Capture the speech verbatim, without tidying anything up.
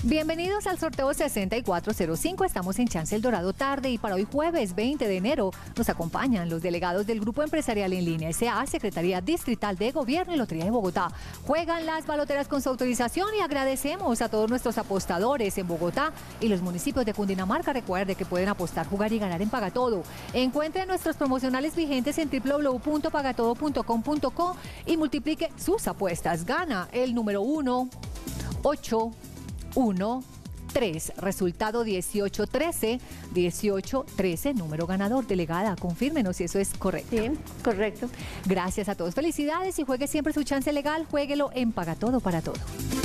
Bienvenidos al sorteo sesenta y cuatro cero cinco. Estamos en Chance El Dorado tarde y para hoy jueves veinte de enero nos acompañan los delegados del Grupo Empresarial en Línea S A, Secretaría Distrital de Gobierno y Lotería de Bogotá. Juegan las baloteras con su autorización y agradecemos a todos nuestros apostadores en Bogotá y los municipios de Cundinamarca. Recuerde que pueden apostar, jugar y ganar en Pagatodo. Encuentren nuestros promocionales vigentes en w w w punto pagatodo punto com punto co y multiplique sus apuestas. Gana el número uno, ocho, uno, tres, resultado dieciocho trece, dieciocho trece, número ganador. Delegada, confírmenos si eso es correcto. Sí, correcto. Gracias a todos, felicidades y juegue siempre su chance legal, juéguelo en Pagatodo para todo.